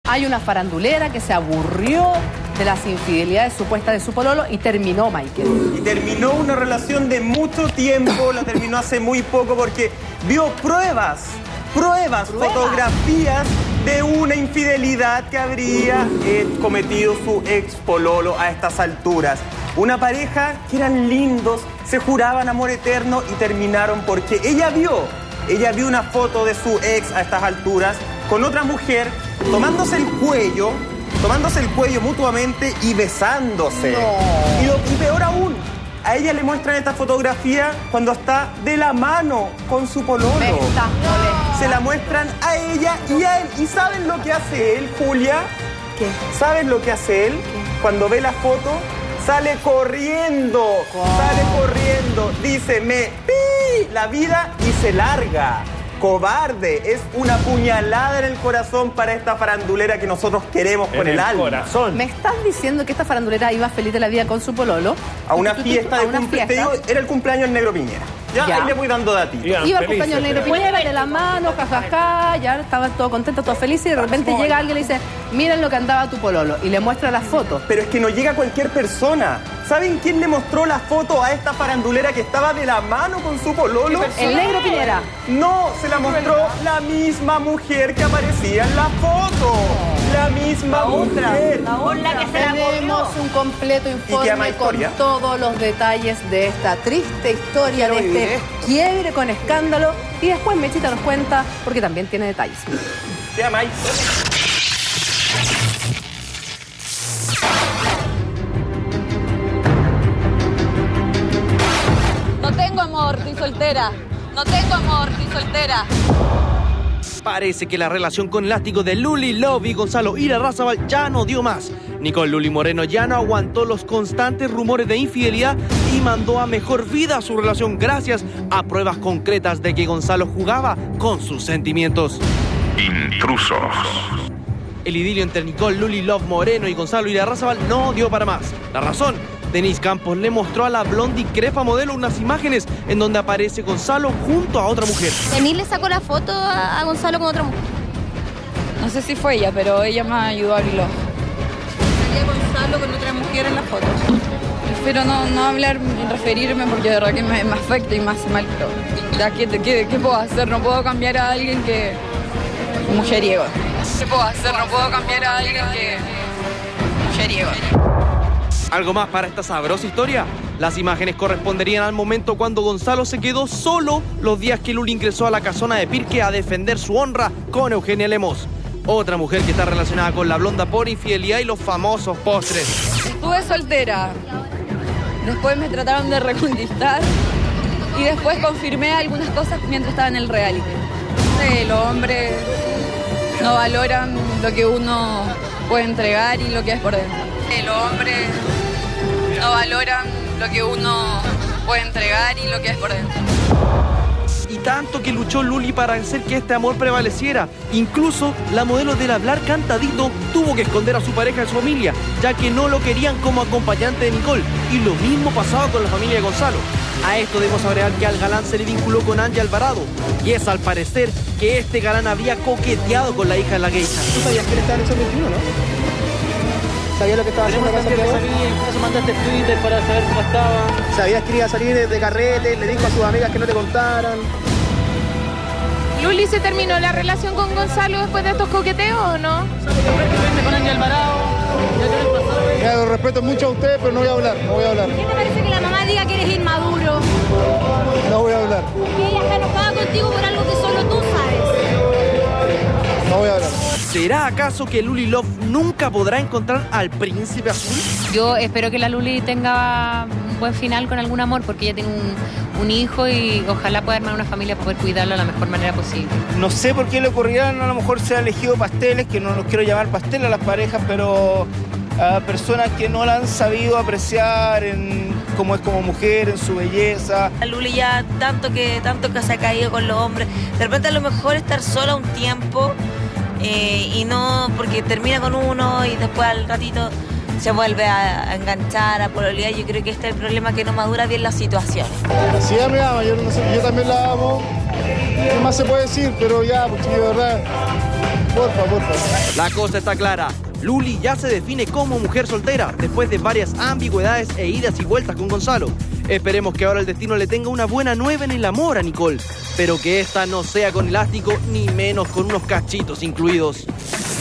Hay una farandulera que se aburrió de las infidelidades supuestas de su pololo y terminó, Michael. Y terminó una relación de mucho tiempo, la terminó hace muy poco porque vio pruebas, fotografías de una infidelidad que habría cometido su ex pololo a estas alturas. Una pareja que eran lindos, se juraban amor eterno y terminaron porque ella vio una foto de su ex a estas alturas con otra mujer tomándose el cuello mutuamente y besándose. No. Y peor aún, a ella le muestran esta fotografía cuando está de la mano con su pololo. Se la muestran a ella y a él. ¿Y saben lo que hace él, Julia? ¿Qué? ¿Saben lo que hace él? Cuando ve la foto, sale corriendo. Dice, la vida y se larga. Cobarde, es una puñalada en el corazón para esta farandulera que nosotros queremos con el alma. ¿Me estás diciendo que esta farandulera iba feliz de la vida con su pololo? A una fiesta de cumpleaños. Te digo, era el cumpleaños del Negro Piñera. Ya. Ahí le voy dando datitos. Iba al cumpleaños del Negro Piñera, de la mano, jajaja, ya estaban todos contentos, todos felices, y de repente llega alguien y le dice, miren lo que andaba tu pololo, y le muestra las fotos. Pero es que no llega cualquier persona. ¿Saben quién le mostró la foto a esta farandulera que estaba de la mano con su pololo? El Negro Piñera. No, se la mostró la misma mujer que aparecía en la foto. La misma mujer. La que se la Tenemos un completo informe con todos los detalles de esta triste historia, de este quiebre con escándalo. Y después Mechita nos cuenta, porque también tiene detalles. ¿Qué amáis? No tengo amor, estoy soltera. Parece que la relación con Látigo de Luli Love y Gonzalo Irarrázaval ya no dio más. Nicole Luli Moreno ya no aguantó los constantes rumores de infidelidad y mandó a mejor vida su relación gracias a pruebas concretas de que Gonzalo jugaba con sus sentimientos. Intrusos. El idilio entre Nicole Luli Love Moreno y Gonzalo Irarrázaval no dio para más. La razón: Denise Campos le mostró a la blondie crepa modelo unas imágenes en donde aparece Gonzalo junto a otra mujer. ¿Denise le sacó la foto a Gonzalo con otra mujer? No sé si fue ella, pero ella me ayudó a abrirlo. Salía Gonzalo con otra mujer en la foto. Prefiero no hablar ni referirme porque de verdad que me afecta y me hace mal. Pero ya, ¿qué puedo hacer? No puedo cambiar a alguien que... mujeriego. ¿Qué puedo hacer? No puedo cambiar a alguien que... mujeriego. ¿Algo más para esta sabrosa historia? Las imágenes corresponderían al momento cuando Gonzalo se quedó solo los días que Luli ingresó a la casona de Pirque a defender su honra con Eugenia Lemos, otra mujer que está relacionada con la blonda por infidelidad y los famosos postres. Estuve soltera, después me trataron de reconquistar y después confirmé algunas cosas mientras estaba en el reality. Los hombres no valoran lo que uno puede entregar y lo que es por dentro. Los hombres no valoran lo que uno puede entregar y lo que es por dentro. Y tanto que luchó Luli para hacer que este amor prevaleciera. Incluso la modelo del hablar cantadito tuvo que esconder a su pareja de su familia, ya que no lo querían como acompañante de Nicole. Y lo mismo pasaba con la familia de Gonzalo. A esto debemos agregar que al galán se le vinculó con Angie Alvarado. Y es al parecer que este galán había coqueteado con la hija de la geisha. ¿Tú sabías que él estaba en el 21, no? ¿Sabías lo que estaba haciendo? Eso mandaste Twitter para saber cómo estaba. ¿Sabías que iba a salir de carrete? Le dijo a sus amigas que no te contaran. ¿Luli se terminó la relación con Gonzalo después de estos coqueteos o no? Con Angie Alvarado. Ya, lo respeto mucho a ustedes, pero no voy a hablar. ¿Qué te parece que la mamá diga que eres inmaduro? No voy a hablar. Que ella está enojada contigo por algo que solo tú sabes. No voy a hablar. ¿Será acaso que Luli Love nunca podrá encontrar al príncipe azul? Yo espero que la Luli tenga un buen final con algún amor, porque ella tiene un hijo y ojalá pueda armar una familia para poder cuidarlo de la mejor manera posible. No sé por qué le ocurrirán, a lo mejor se ha elegido pasteles, que no los quiero llamar pasteles a las parejas, pero a personas que no la han sabido apreciar en cómo es como mujer, en su belleza. La Luli ya tanto que se ha caído con los hombres, de repente a lo mejor estar sola un tiempo y no, porque termina con uno y después al ratito se vuelve a enganchar, a pololear. Yo creo que este es el problema, que no madura bien la situación. Sí, ella me ama, yo también la amo. ¿Qué más se puede decir? Pero ya, porque de verdad Porfa. La cosa está clara. Luli ya se define como mujer soltera después de varias ambigüedades e idas y vueltas con Gonzalo. Esperemos que ahora el destino le tenga una buena nueva en el amor a Nicole, pero que esta no sea con elástico ni menos con unos cachitos incluidos.